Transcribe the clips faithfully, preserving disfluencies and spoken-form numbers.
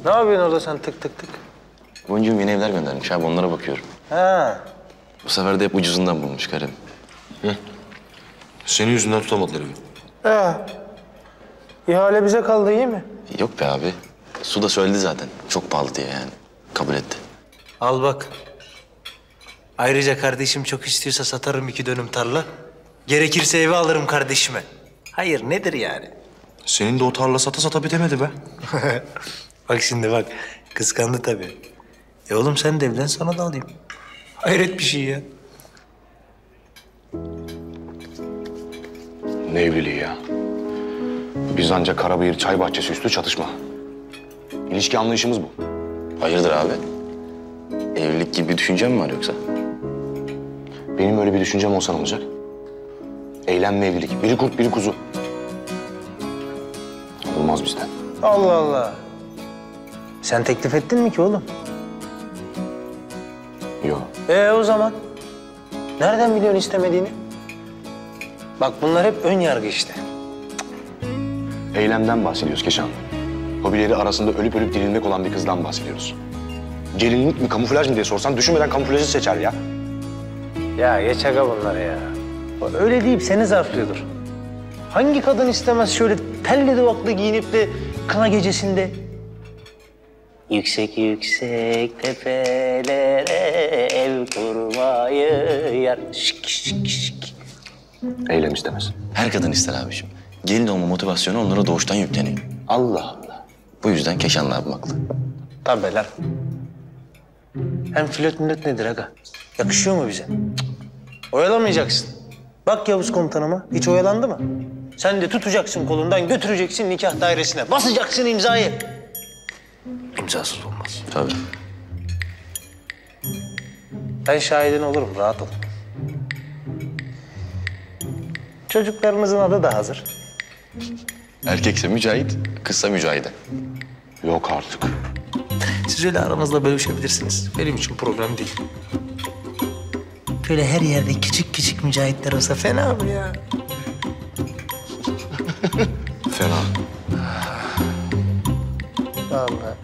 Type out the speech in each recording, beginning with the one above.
Ne yapıyorsun orada sen tık tık tık? Boncuğum yeni evler göndermiş abi, onlara bakıyorum. Ha. Bu sefer de hep ucuzundan bulmuş Kerem. Hı. Senin yüzünden tutamadılar evi. Ee, ihale bize kaldı, iyi mi? Yok be abi. Su da söyledi zaten. Çok pahalı diye yani. Kabul etti. Al bak. Ayrıca kardeşim çok istiyorsa satarım iki dönüm tarla. Gerekirse evi alırım kardeşime. Hayır, nedir yani? Senin de o tarla sata sata bitemedi be. Bak şimdi bak. Kıskandı tabii. E oğlum sen de evlen, sana da alayım. Hayret bir şey ya. Ne evliliği ya? Biz ancak Karabıyır çay bahçesi üstü çatışma. İlişki anlayışımız bu. Hayırdır abi? Evlilik gibi bir düşüncen mi var yoksa? Benim öyle bir düşüncem olsa ne olacak? Eğlenme evlilik. Biri kurt, biri kuzu. Olmaz bizden. Allah Allah. Sen teklif ettin mi ki oğlum? Yok. Ee o zaman? Nereden biliyorsun istemediğini? Bak bunlar hep ön yargı işte. Eylemden bahsediyoruz Keşan. Hobileri arasında ölüp ölüp dirilmek olan bir kızdan bahsediyoruz. Gelinlik mi, kamuflaj mı diye sorsan düşünmeden kamuflajı seçer ya. Ya geç aga bunları ya. O öyle deyip seni zarflıyordur. Hangi kadın istemez şöyle telli duvaklı giyinip de kına gecesinde? Yüksek yüksek tepelere ev kurmayı yar. Şık şık şık. Eylem istemez. Her kadın ister abiciğim. Gelin olma motivasyonu onlara doğuştan yükleniyor. Allah Allah. Bu yüzden Keşanlı abim haklı. Tabii lan. Hem flört millet nedir aga? Yakışıyor mu bize? Cık. Oyalamayacaksın. Bak Yavuz komutanıma, hiç oyalandı mı? Sen de tutacaksın kolundan, götüreceksin nikah dairesine. Basacaksın imzayı. İmzasız olmaz. Tabii. Ben şahidin olurum, rahat ol. Çocuklarımızın adı da hazır. Erkekse Mücahit, kızsa Mücahide. Yok artık. Siz öyle aranızda bölüşebilirsiniz. Benim için problem değil. Böyle her yerde küçük küçük mücahitler olsa fena mı ya? Fena. Vallahi.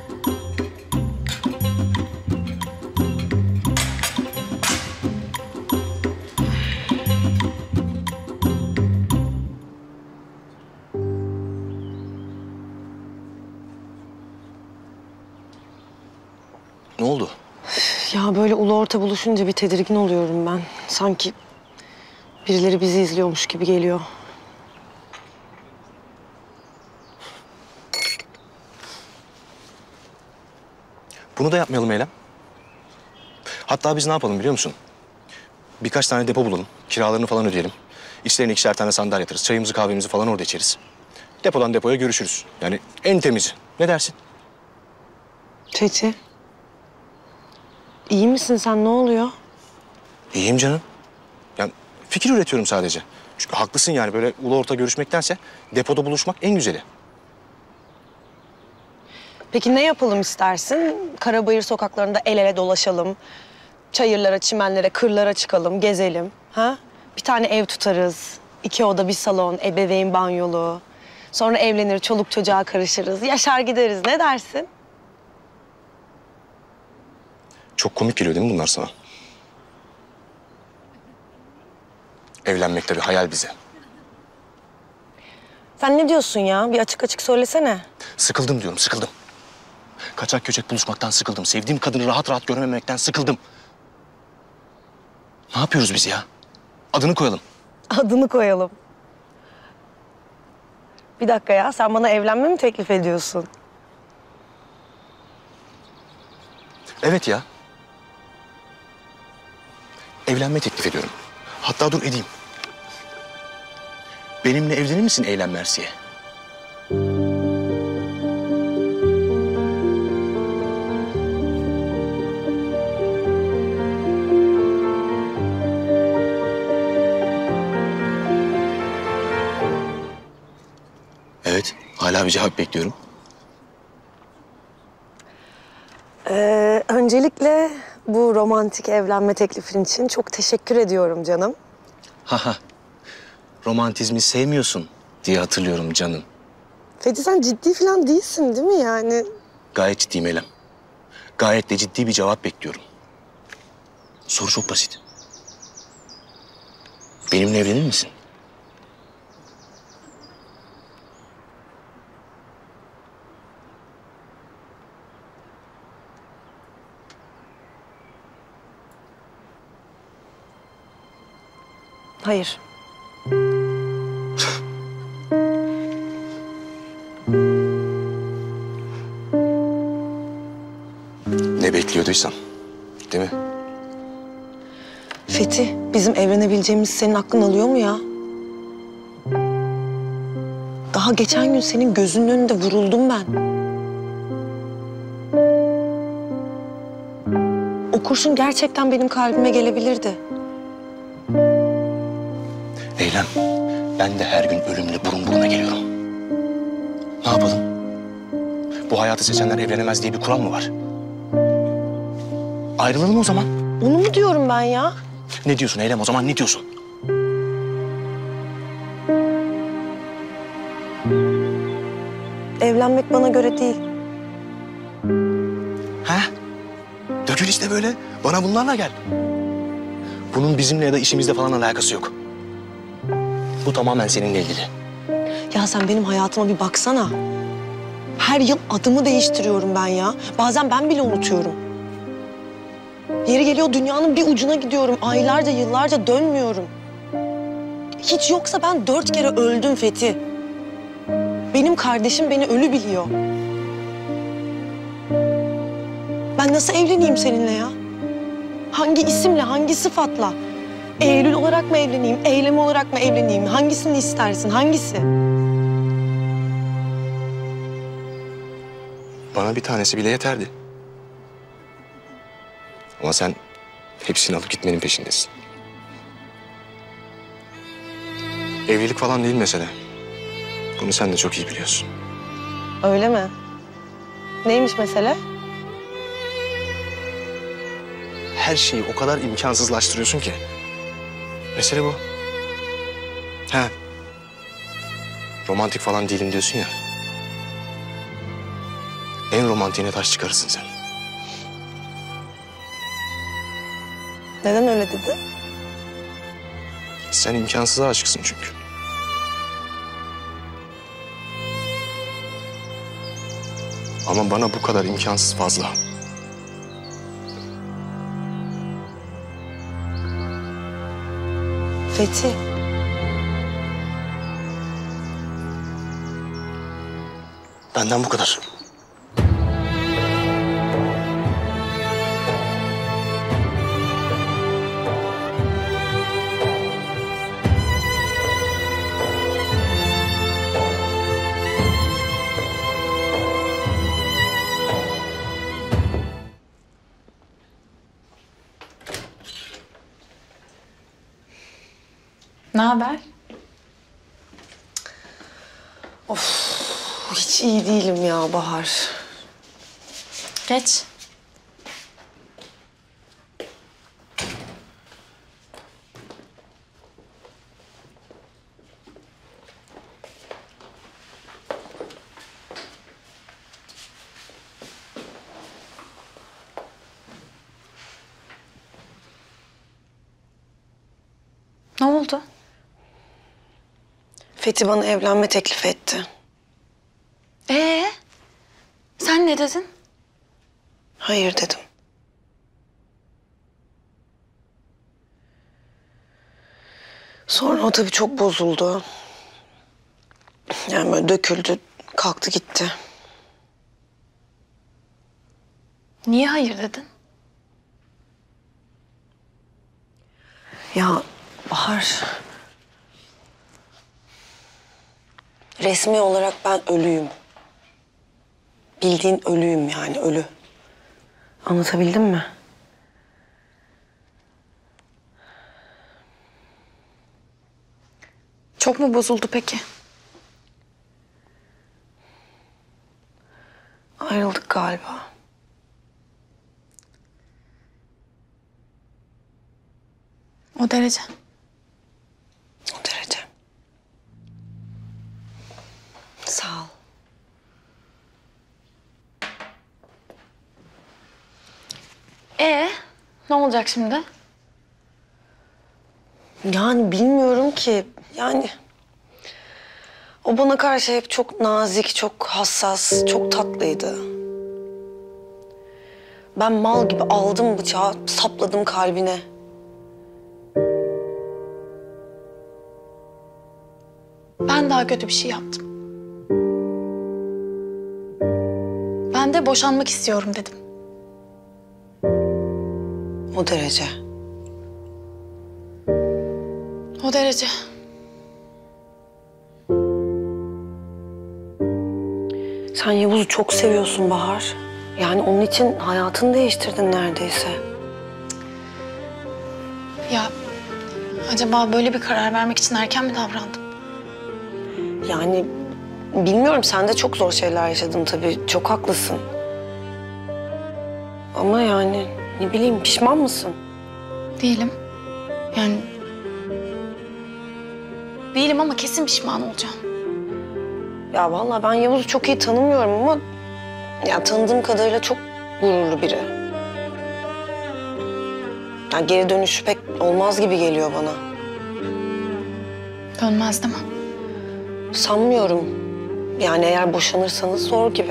Ne oldu? Ya böyle ulu orta buluşunca bir tedirgin oluyorum ben. Sanki birileri bizi izliyormuş gibi geliyor. Bunu da yapmayalım Eylem. Hatta biz ne yapalım biliyor musun? Birkaç tane depo bulalım. Kiralarını falan ödeyelim. İçlerine ikişer tane sandalye atarız. Çayımızı kahvemizi falan orada içeriz. Depodan depoya görüşürüz. Yani en temizi. Ne dersin? Fethi. İyi misin sen? Ne oluyor? İyiyim canım. Yani fikir üretiyorum sadece. Çünkü haklısın yani böyle ulu orta görüşmektense depoda buluşmak en güzeli. Peki ne yapalım istersin? Karabayır sokaklarında el ele dolaşalım. Çayırlara, çimenlere, kırlara çıkalım, gezelim. Ha? Bir tane ev tutarız. İki oda, bir salon, ebeveyn banyolu. Sonra evlenir, çoluk çocuğa karışırız. Yaşar gideriz. Ne dersin? Çok komik geliyor değil mi bunlar sana? Evlenmek tabii hayal bize. Sen ne diyorsun ya? Bir açık açık söylesene. Sıkıldım diyorum, sıkıldım. Kaçak göçek buluşmaktan sıkıldım. Sevdiğim kadını rahat rahat görememekten sıkıldım. Ne yapıyoruz biz ya? Adını koyalım. Adını koyalım. Bir dakika ya, sen bana evlenme mi teklif ediyorsun? Evet ya. Evlenme teklif ediyorum. Hatta dur edeyim. Benimle evlenir misin Eylem Mersiye? Evet, hala bir cevap bekliyorum. Ee, öncelikle bu romantik evlenme teklifin için çok teşekkür ediyorum canım. Haha, romantizmi sevmiyorsun diye hatırlıyorum canım. Fethi sen ciddi falan değilsin değil mi yani? Gayet ciddiyim Eylem. Gayet de ciddi bir cevap bekliyorum. Soru çok basit. Benimle evlenir misin? Hayır. Ne bekliyorduysam, değil mi? Fethi, bizim evlenebileceğimiz senin aklın alıyor mu ya? Daha geçen gün senin gözünün önünde vuruldum ben. O kurşun gerçekten benim kalbime gelebilirdi. Eylem, ben de her gün ölümle burun buruna geliyorum. Ne yapalım? Bu hayatı seçenler evlenemez diye bir kural mı var? Ayrılalım o zaman. Onu mu diyorum ben ya? Ne diyorsun Eylem o zaman ne diyorsun? Evlenmek bana göre değil. He? Dökül işte böyle. Bana bunlarla gel. Bunun bizimle ya da işimizle falan alakası yok. Bu tamamen seninle ilgili. Ya sen benim hayatıma bir baksana. Her yıl adımı değiştiriyorum ben ya. Bazen ben bile unutuyorum. Yeri geliyor dünyanın bir ucuna gidiyorum. Aylarca, yıllarca dönmüyorum. Hiç yoksa ben dört kere öldüm Fethi. Benim kardeşim beni ölü biliyor. Ben nasıl evleneyim seninle ya? Hangi isimle, hangi sıfatla? Eylül olarak mı evleneyim, Eylem olarak mı evleneyim? Hangisini istersin, hangisi? Bana bir tanesi bile yeterdi. Ama sen hepsini alıp gitmenin peşindesin. Evlilik falan değil mesele. Bunu sen de çok iyi biliyorsun. Öyle mi? Neymiş mesele? Her şeyi o kadar imkansızlaştırıyorsun ki. Mesele bu. He. Romantik falan değilim diyorsun ya. En romantiğine taş çıkarırsın sen. Neden öyle dedi? Sen imkansıza aşıksın çünkü. Ama bana bu kadar imkansız fazla. Fethi. Benden bu kadar. Ne haber? Hiç iyi değilim ya Bahar. Geç. Ne oldu? Fethi bana evlenme teklif etti. Ee, sen ne dedin? Hayır dedim. Sonra o tabii çok bozuldu. Yani böyle döküldü, kalktı gitti. Niye hayır dedin? Ya Bahar... Resmi olarak ben ölüyüm. Bildiğin ölüyüm yani, ölü. Anlatabildim mi? Çok mu bozuldu peki? Ayrıldık galiba. O derece. O derece. Sağ ol. Ne olacak şimdi? Yani bilmiyorum ki. Yani o bana karşı hep çok nazik, çok hassas, çok tatlıydı. Ben mal gibi aldım bıçağı, sapladım kalbine. Ben daha kötü bir şey yaptım. Ben de boşanmak istiyorum dedim. O derece. O derece. Sen Yavuz'u çok seviyorsun Bahar. Yani onun için hayatını değiştirdin neredeyse. Ya acaba böyle bir karar vermek için erken mi davrandım? Yani bilmiyorum, sen de çok zor şeyler yaşadın tabii. Çok haklısın. Ama yani ne bileyim, pişman mısın? Değilim. Yani... Değilim ama kesin pişman olacağım. Ya vallahi ben Yavuz'u çok iyi tanımıyorum ama... ya tanıdığım kadarıyla çok gururlu biri. Yani geri dönüşü pek olmaz gibi geliyor bana. Dönmez değil mi? Sanmıyorum. Yani eğer boşanırsanız zor gibi.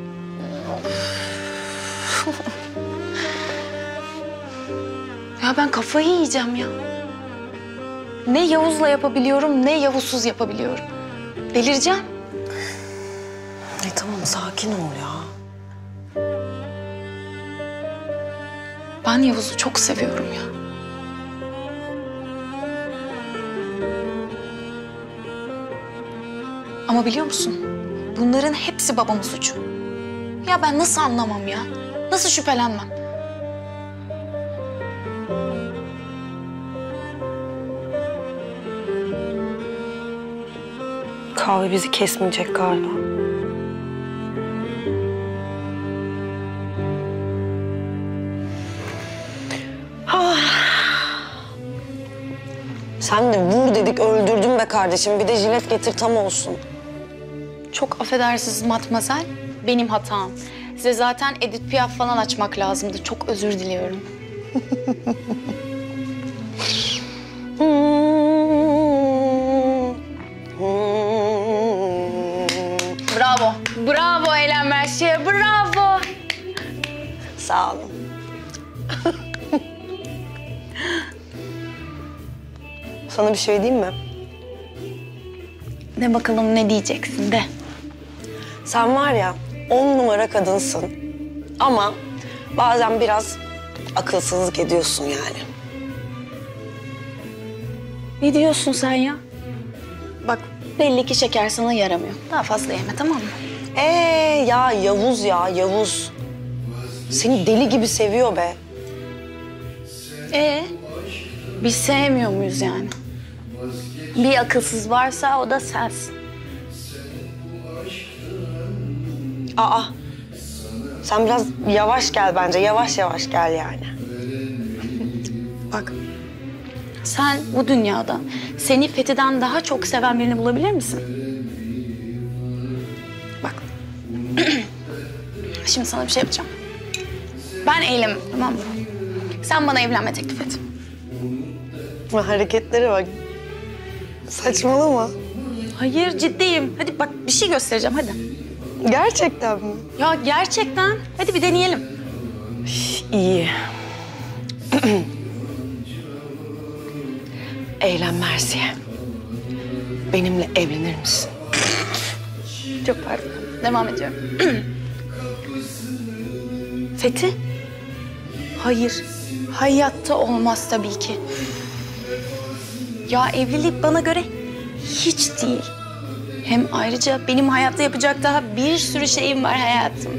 Ya ben kafayı yiyeceğim ya. Ne Yavuz'la yapabiliyorum, ne Yavuz'suz yapabiliyorum. Delireceğim. Ay tamam, sakin ol ya. Ben Yavuz'u çok seviyorum ya. Ama biliyor musun? Bunların hepsi babamın suçu. Ya ben nasıl anlamam ya? Nasıl şüphelenmem? Kahve bizi kesmeyecek galiba. Ah. Sen de vur dedik öldürdün be kardeşim. Bir de jilet getir tam olsun. Çok affedersiniz matmazel. Benim hatam. Size zaten Edith Piaf falan açmak lazımdı. Çok özür diliyorum. Bravo. Bravo Eylem Mersiye. Bravo. Sağ olun. Sana bir şey diyeyim mi? De bakalım ne diyeceksin de. Sen var ya on numara kadınsın. Ama bazen biraz akılsızlık ediyorsun yani. Ne diyorsun sen ya? Bak belli ki şeker sana yaramıyor. Daha fazla yeme tamam mı? Ee ya Yavuz ya Yavuz. Seni deli gibi seviyor be. Ee, biz sevmiyor muyuz yani? Bir akılsız varsa o da sensin. Aa. Sen biraz yavaş gel bence. Yavaş yavaş gel yani. Bak, sen bu dünyada seni Fethi'den daha çok seven birini bulabilir misin? Bak, şimdi sana bir şey yapacağım. Ben Eylem, tamam mı? Sen bana evlenme teklif et. Hareketlere bak. Saçmalama. Hayır, ciddiyim. Hadi bak bir şey göstereceğim, hadi. Gerçekten mi? Ya gerçekten. Hadi bir deneyelim. İyi. Eylem Mersiye. Benimle evlenir misin? Çok pardon. Devam ediyorum. Fethi? Hayır. Hayatta olmaz tabii ki. Ya evlilik bana göre hiç değil. Hem ayrıca benim hayatta yapacak daha bir sürü şeyim var hayatım.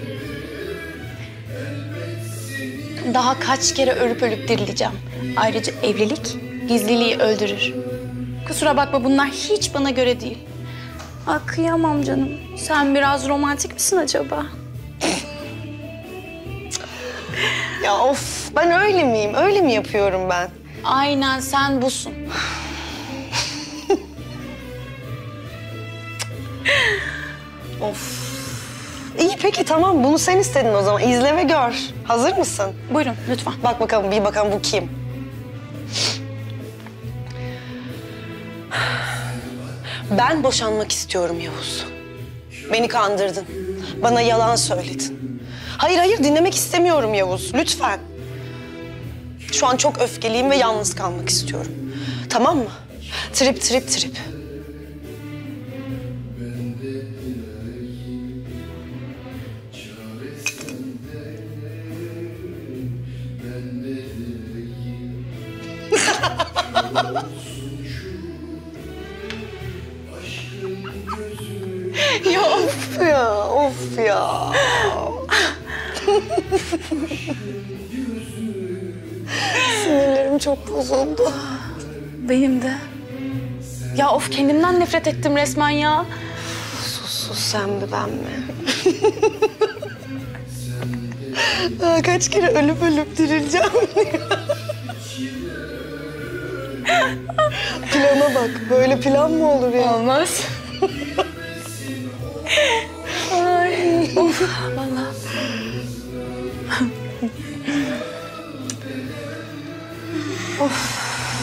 Daha kaç kere ölüp ölüp dirileceğim. Ayrıca evlilik gizliliği öldürür. Kusura bakma bunlar hiç bana göre değil. Ah kıyamam canım. Sen biraz romantik misin acaba? Ya of, ben öyle miyim? Öyle mi yapıyorum ben? Aynen sen busun. Of. İyi peki. Peki tamam, bunu sen istedin o zaman. İzle ve gör. Hazır mısın? Buyurun lütfen. Bak bakalım, bir bakalım bu kim? Ben boşanmak istiyorum Yavuz. Beni kandırdın. Bana yalan söyledin. Hayır hayır, dinlemek istemiyorum Yavuz. Lütfen. Şu an çok öfkeliyim ve yalnız kalmak istiyorum. Tamam mı? Trip trip trip. Ya of ya, of ya. Sinirlerim çok bozuldu. Benim de. Ya of, kendimden nefret ettim resmen ya. Sus sus, sen mi ben mi? Aa, kaç kere ölüp ölüp dirileceğim. Plana bak, böyle plan mı olur ya? Olmaz. Ay, of, vallahi. Of.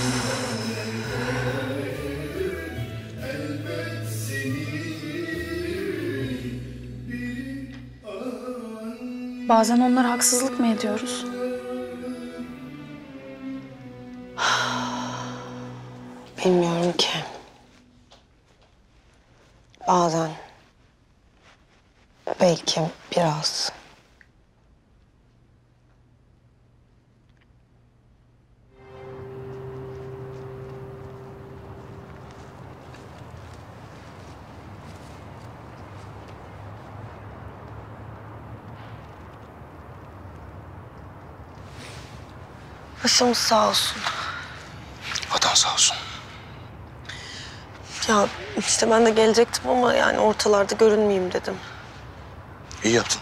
Bazen onlara haksızlık mı ediyoruz? Bilmiyorum ki. Bazen. Belki biraz. Başımız sağ olsun. Vatan sağ olsun. Ya işte ben de gelecektim ama yani ortalarda görünmeyeyim dedim. İyi yaptın.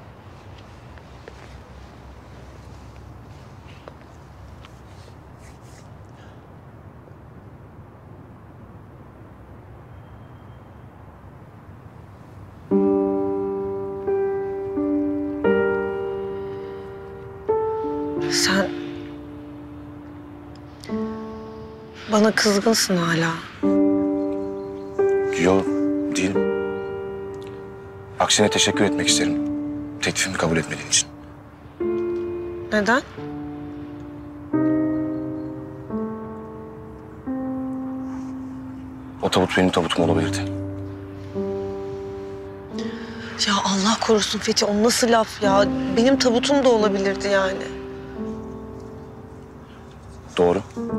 Sen bana kızgınsın hala. Yok, değilim. Aksine teşekkür etmek isterim. Teklifimi kabul etmediğin için. Neden? O tabut benim tabutum olabilirdi. Ya Allah korusun Fethi, o nasıl laf ya? Benim tabutum da olabilirdi yani. Doğru.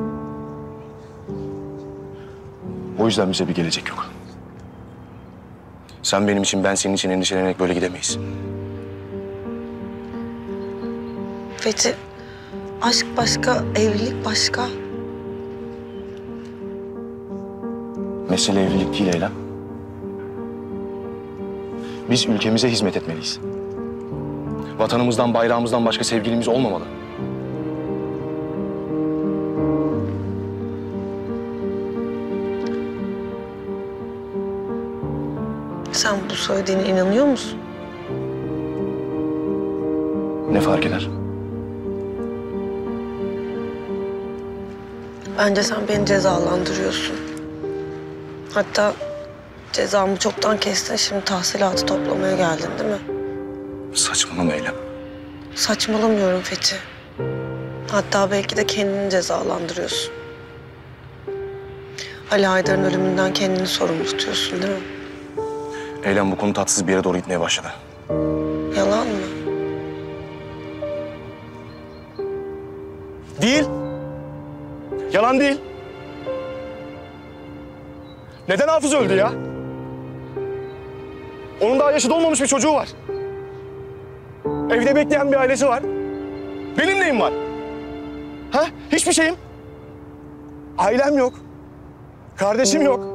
O yüzden bize bir gelecek yok. Sen benim için, ben senin için endişelenerek böyle gidemeyiz. Fethi, aşk başka, evlilik başka. Mesele evlilik değil Eylem. Biz ülkemize hizmet etmeliyiz. Vatanımızdan, bayrağımızdan başka sevgilimiz olmamalı. Sen bu söylediğine inanıyor musun? Ne fark eder? Bence sen beni cezalandırıyorsun. Hatta cezamı çoktan kestin, şimdi tahsilatı toplamaya geldin değil mi? Saçmalama Eylem. Saçmalamıyorum Fethi. Hatta belki de kendini cezalandırıyorsun. Ali Haydar'ın ölümünden kendini sorumlu tutuyorsun değil mi? Eylem, bu konu tatsız bir yere doğru gitmeye başladı. Yalan mı? Değil. Yalan değil. Neden Hafız öldü ya? Onun daha yaşı dolmamış bir çocuğu var. Evde bekleyen bir ailesi var. Benim neyim var? Ha? Hiçbir şeyim. Ailem yok. Kardeşim yok.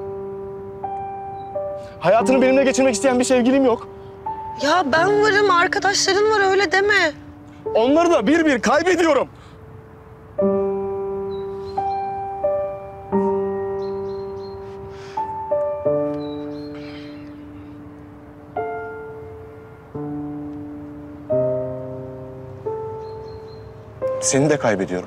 Hayatını benimle geçirmek isteyen bir sevgilim yok. Ya ben varım, arkadaşların var, öyle deme. Onları da bir bir kaybediyorum. Seni de kaybediyorum.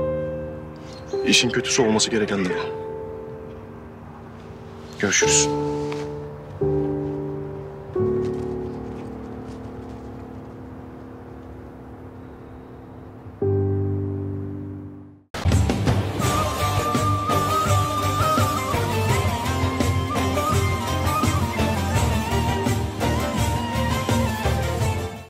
İşin kötüsü olması gereken de bu. Görüşürüz.